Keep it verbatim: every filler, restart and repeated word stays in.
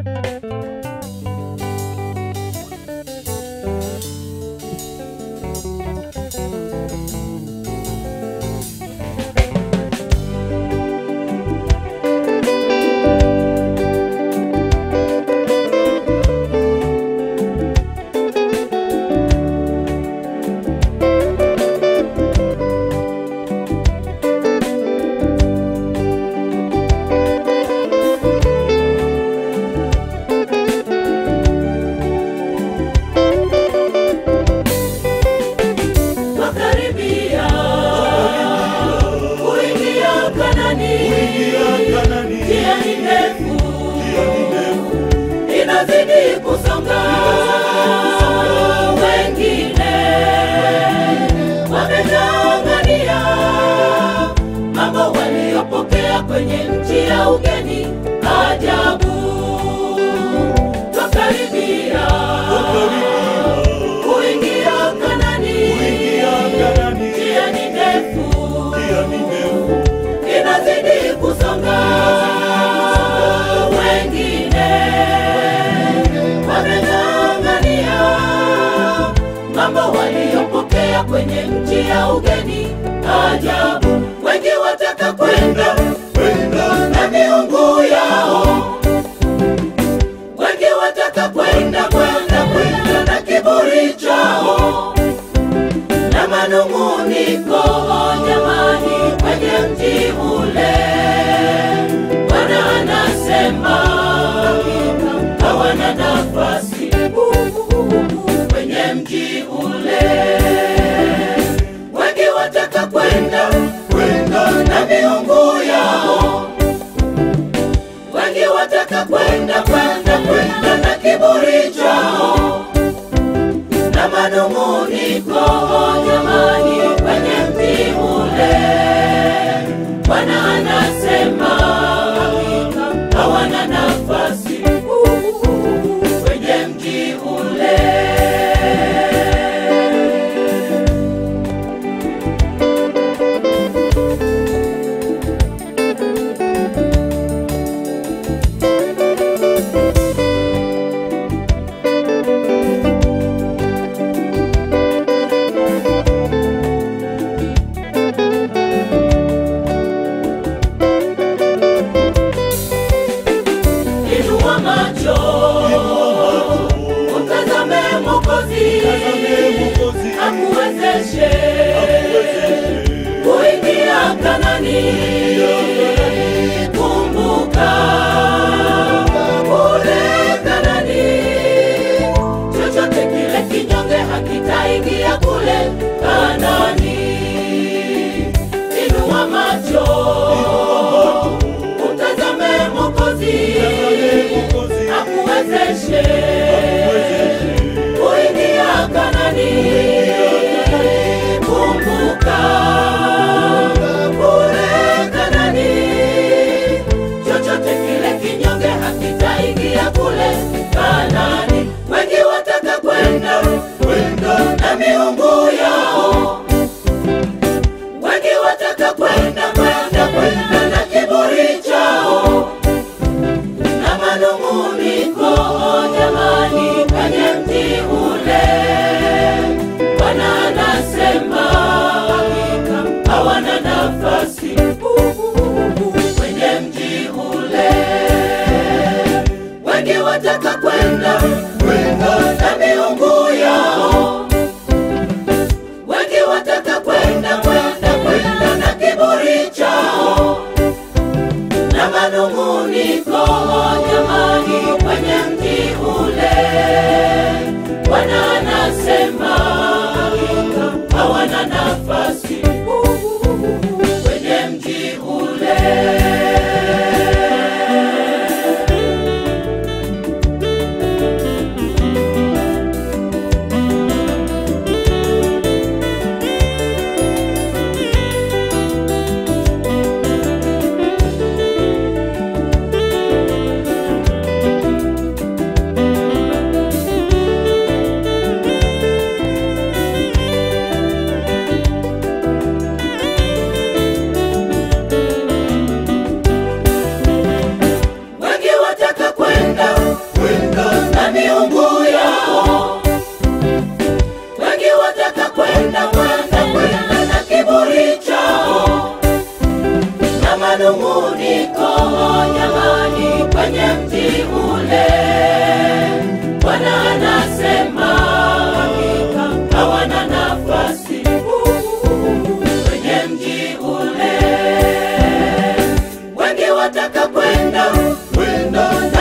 Inazidi kusonga, wengine wameng'ang'ania mambo waliopokea kwenye nchi ya ugeni. Ajabu, twakaribia kuingia Kanaani, njia ni ndefu, inazidi kusonga, wengine wameng'ang'ania mambo waliopokea kwenye nchi ya ugeni. Ajabu, wengi wataka kwenda kwenda na miungu yao, wengi wataka kwenda kwenda kwenda na kiburi chao na manung'uniko. Jamani, kwenye mji ule Bwana anasema hawana nafasi kwenye mji ule. Wengi wataka kwenda kwenda na miungu yao, wengi wataka kwenda kwenda kwenda na kiburi chao na manung'uniko. Jamani, kwenye mji ule Bwana anasema hawana nafasi kwenye mji ule. Inua macho, utazame Mwokozi, akuwezeshe kuingia Kanaani. Kumbuka kule Kanaani, chochote kile kinyonge hakitaingia kule Kanaani. Inua macho, utazame Mwokozi, akuwezeshe kuingia Kanaani. Kumbuka kule Kanaani, chochote kile kinyonge hakitaingia kule Kanaani. Wengi wataka kwenda kwenda na miungu yao, wengi wataka kwenda kwenda kwenda na kiburi chao na manung'uniko. Jamani, kwenye mji ule Bwana anasema hawana nafasi kwenye mji ule. Wengi wataka kwenda kwenda na miungu yao, wengi wataka kwenda kwenda kwenda na kiburi chao na manung'uniko. Jamani, kwenye mji ule Bwana anasema hawana nafasi kwenye mji ule. mafuriko jamani kwenye mji ule. Bwana anasema hakika hawana nafasi kwenye mji ule. Wengi wataka kwenda kwenda